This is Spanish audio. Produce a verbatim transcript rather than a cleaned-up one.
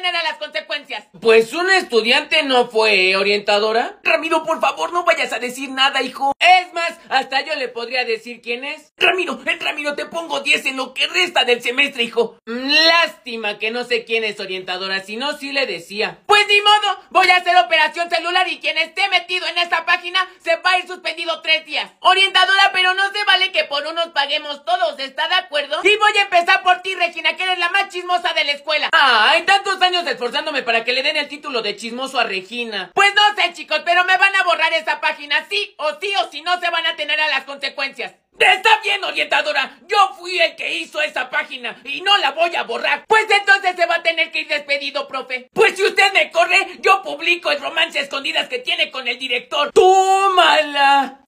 atener a las consecuencias. Pues un estudiante no fue, ¿eh, orientadora? Ramiro, por favor, no vayas a decir nada, hijo. Es más, hasta yo le podría decir quién es. Ramiro, eh, Ramiro, te pongo diez en lo que resta del semestre, hijo. Lástima que no sé quién es, orientadora, si no, sí le decía. Pues ni modo, voy a hacer operación celular y quien esté metido en esta página se va a ir suspendido tres días. Orientadora, pero no se vale que por unos paguemos todos, ¿está de acuerdo? Y voy a empezar por ti, Regina, que eres la más chismosa de la escuela. Ah, hay tantos años esforzándome para que le den el título de chismoso a Regina. Pues no sé, chicos, pero me van a borrar esa página, sí o sí, o si no se van a tener a las consecuencias. Está bien, orientadora, yo fui el que hizo esa página y no la voy a borrar. Pues entonces se va a tener que ir despedido, profe. Pues si usted me corre, yo publico el romance a escondidas que tiene con el director. ¡Tómala!